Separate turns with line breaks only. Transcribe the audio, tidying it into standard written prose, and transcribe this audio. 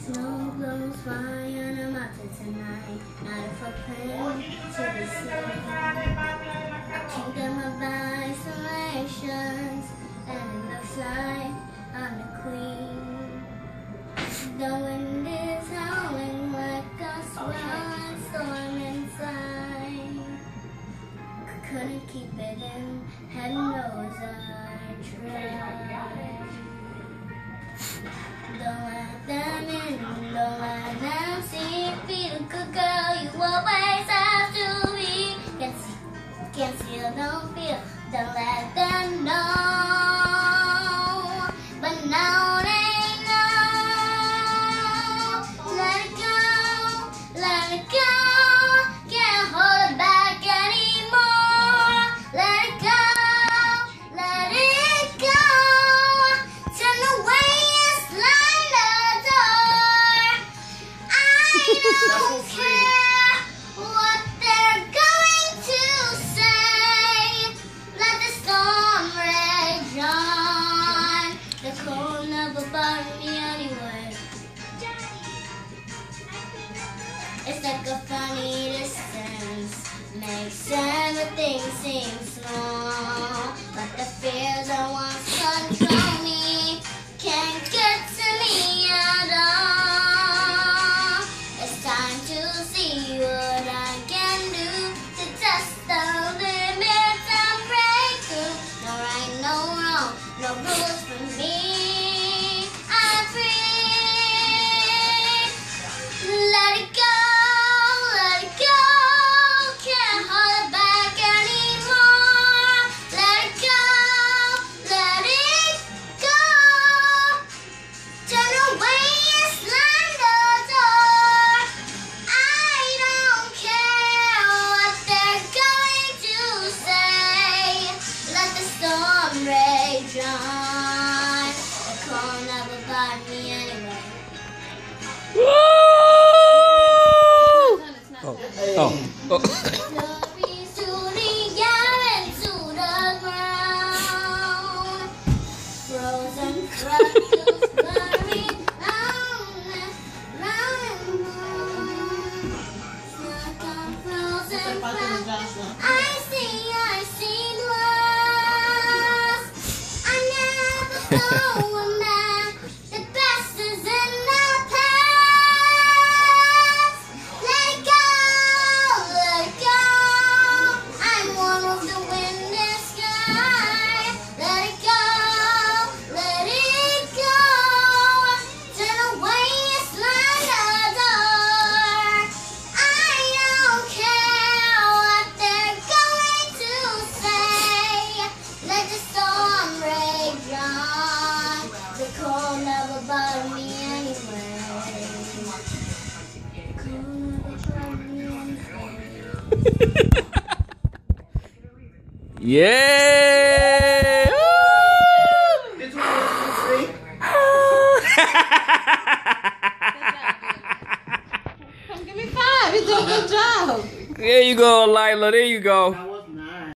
Snow blows by on a mountain tonight, not a footprint to be seen. A kingdom of isolations, and it looks like I'm the queen. The wind is howling like a swirling storm inside. Couldn't keep it in, heaven knows I tried. Don't let them in, don't let them see. Be the good girl you always have to be. Can't steal, don't feel, don't let them know. But now they know. Let it go, let it go. Can't hold it back anymore. Let it go, let it go. Turn away and slam the door. I don't care what they're going to say. Let the storm rage on. The cold never bothered me anyway. It's like a funny distance, makes everything seem small. But the fears that once control me can't get to me at all. It's time to see what I can do to test the limits and break through. No right, no wrong, no rules for me. I'm free. Let it go. Let it go, can't hold it back anymore. Let it go, let it go. Turn away and slam the door. I don't care what they're going to say. Let the storm rage on. The cold never bothered me anyway. Glories to the air and to the ground. Frozen fractals blurring round and round. Stuck on frozen fractals. I see glass. I never know a man. The best is in the past. Let it go. Let it go. I'm one of the wind and sky. Let it go. Let it go. Turn away and slam the door. I don't care what they're going to say. Let the storm rage on. The cold never bothered me anyway.
Yeah!
This one is free.
Come give me 5. You did a good job.
There you go, Lila. There you go.